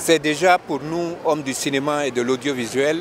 C'est déjà pour nous, hommes du cinéma et de l'audiovisuel,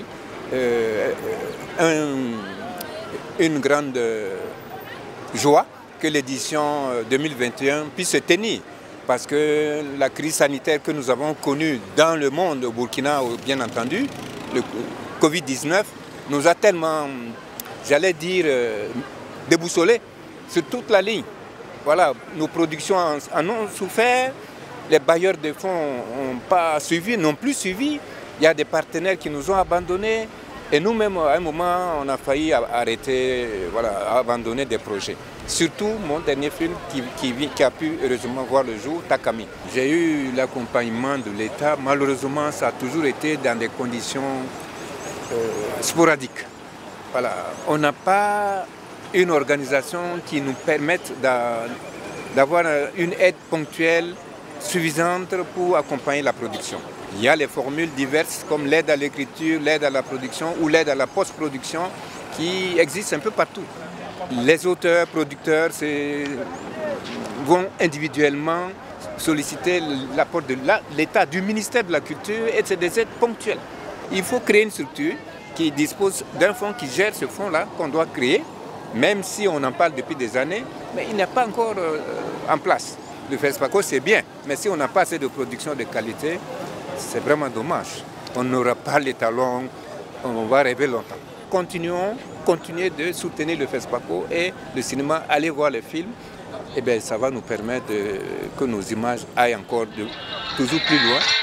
une grande joie que l'édition 2021 puisse se tenir. Parce que la crise sanitaire que nous avons connue dans le monde, au Burkina, bien entendu, le Covid-19, nous a tellement, j'allais dire, déboussolés sur toute la ligne. Voilà, nos productions en ont souffert, les bailleurs de fonds n'ont pas suivi, n'ont plus suivi. Il y a des partenaires qui nous ont abandonnés. Et nous-mêmes, à un moment, on a failli arrêter, abandonner des projets. Surtout mon dernier film qui a pu heureusement voir le jour, Takami. J'ai eu l'accompagnement de l'État. Malheureusement, ça a toujours été dans des conditions sporadiques. Voilà. On n'a pas une organisation qui nous permette d'avoir une aide ponctuelle suffisante pour accompagner la production. Il y a les formules diverses comme l'aide à l'écriture, l'aide à la production ou l'aide à la post-production qui existent un peu partout. Les auteurs, producteurs vont individuellement solliciter l'apport de l'État, du ministère de la Culture, et c'est des aides ponctuelles. Il faut créer une structure qui dispose d'un fonds qui gère ce fonds-là qu'on doit créer, même si on en parle depuis des années, mais il n'est pas encore en place. Le FESPACO, c'est bien, mais si on n'a pas assez de production de qualité, c'est vraiment dommage. On n'aura pas les talents, on va rêver longtemps. Continuez de soutenir le FESPACO et le cinéma, allez voir les films, et bien ça va nous permettre que nos images aillent encore toujours plus loin.